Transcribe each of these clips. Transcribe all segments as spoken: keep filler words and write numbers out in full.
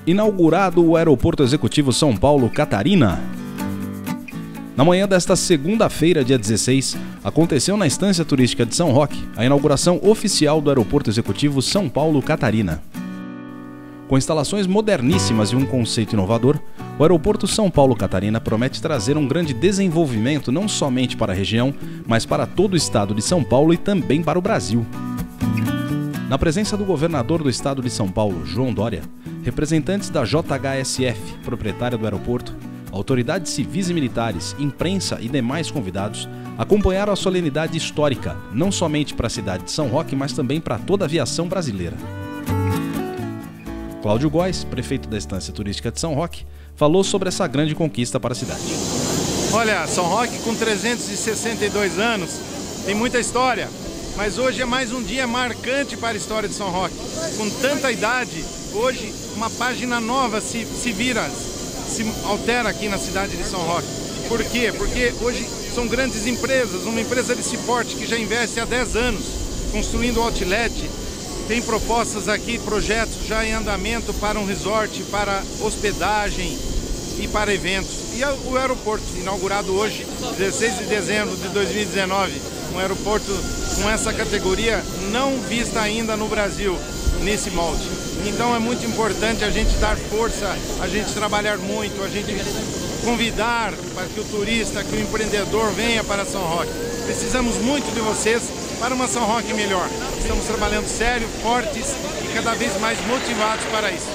Inaugurado o Aeroporto Executivo São Paulo Catarina. Na manhã desta segunda-feira, dia dezesseis, aconteceu na Estância Turística de São Roque a inauguração oficial do Aeroporto Executivo São Paulo Catarina. Com instalações moderníssimas e um conceito inovador, o Aeroporto São Paulo Catarina promete trazer um grande desenvolvimento não somente para a região, mas para todo o estado de São Paulo e também para o Brasil. Na presença do governador do estado de São Paulo, João Dória, representantes da J H S F, proprietária do aeroporto, autoridades civis e militares, imprensa e demais convidados acompanharam a solenidade histórica, não somente para a cidade de São Roque, mas também para toda a aviação brasileira. Cláudio Góes, prefeito da Estância Turística de São Roque, falou sobre essa grande conquista para a cidade. Olha, São Roque com trezentos e sessenta e dois anos, tem muita história, mas hoje é mais um dia marcante para a história de São Roque. Com tanta idade, hoje uma página nova se, se vira, se altera aqui na cidade de São Roque. Por quê? Porque hoje são grandes empresas, uma empresa desse porte que já investe há dez anos, construindo outlet, tem propostas aqui, projetos já em andamento para um resort, para hospedagem e para eventos. E o aeroporto, inaugurado hoje, dezesseis de dezembro de dois mil e dezenove, um aeroporto com essa categoria não vista ainda no Brasil, nesse molde. Então é muito importante a gente dar força, a gente trabalhar muito, a gente convidar para que o turista, que o empreendedor venha para São Roque. Precisamos muito de vocês para uma São Roque melhor. Estamos trabalhando sério, fortes e cada vez mais motivados para isso.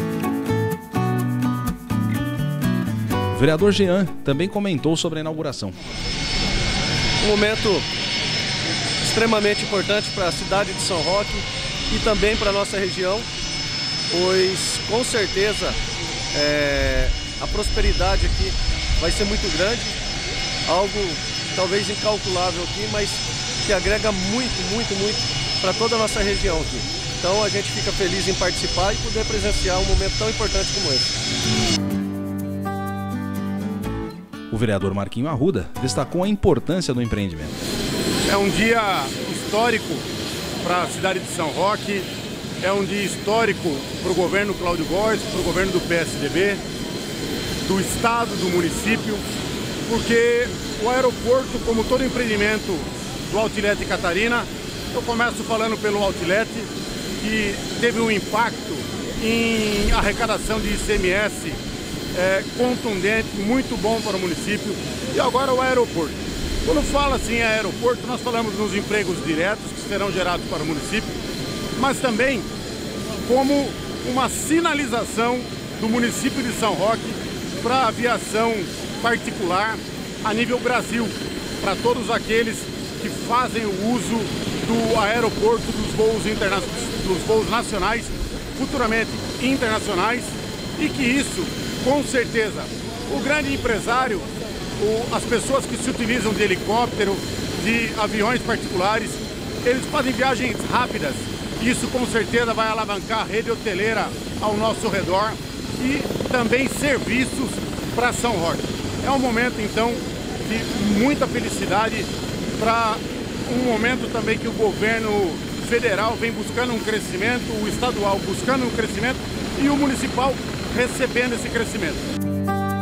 O vereador Jean também comentou sobre a inauguração. Um momento extremamente importante para a cidade de São Roque e também para a nossa região, pois com certeza é, a prosperidade aqui vai ser muito grande, algo talvez incalculável aqui, mas que agrega muito, muito, muito para toda a nossa região aqui. Então a gente fica feliz em participar e poder presenciar um momento tão importante como esse. O vereador Marquinho Arruda destacou a importância do empreendimento. É um dia histórico para a cidade de São Roque, é um dia histórico para o governo Cláudio Góes, para o governo do P S D B, do estado, do município, porque o aeroporto, como todo empreendimento do Outlet Catarina, eu começo falando pelo Outlet, que teve um impacto em arrecadação de I C M S é, contundente, muito bom para o município, e agora o aeroporto. Quando fala assim em aeroporto, nós falamos nos empregos diretos que serão gerados para o município, mas também como uma sinalização do município de São Roque para a aviação particular a nível Brasil, para todos aqueles que fazem o uso do aeroporto, dos voos, interna dos voos nacionais, futuramente internacionais, e que isso, com certeza, o grande empresário, o, as pessoas que se utilizam de helicóptero, de aviões particulares, eles fazem viagens rápidas. Isso com certeza vai alavancar a rede hoteleira ao nosso redor e também serviços para São Roque. É um momento então de muita felicidade, para um momento também que o governo federal vem buscando um crescimento, o estadual buscando um crescimento e o municipal recebendo esse crescimento.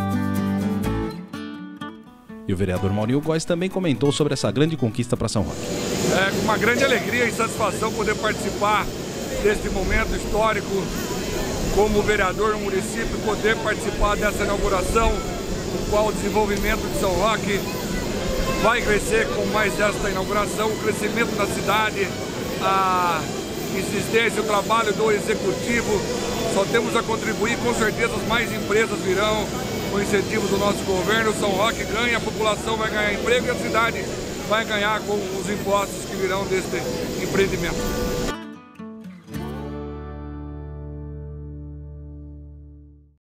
E o vereador Maurinho Góes também comentou sobre essa grande conquista para São Roque. É com uma grande alegria e satisfação poder participar deste momento histórico como vereador no município, poder participar dessa inauguração, no qual o desenvolvimento de São Roque vai crescer com mais esta inauguração, o crescimento da cidade, a insistência, o trabalho do executivo, só temos a contribuir, com certeza mais empresas virão, com incentivo do nosso governo, São Roque ganha, a população vai ganhar emprego e a cidade vai ganhar com os impostos que virão deste empreendimento.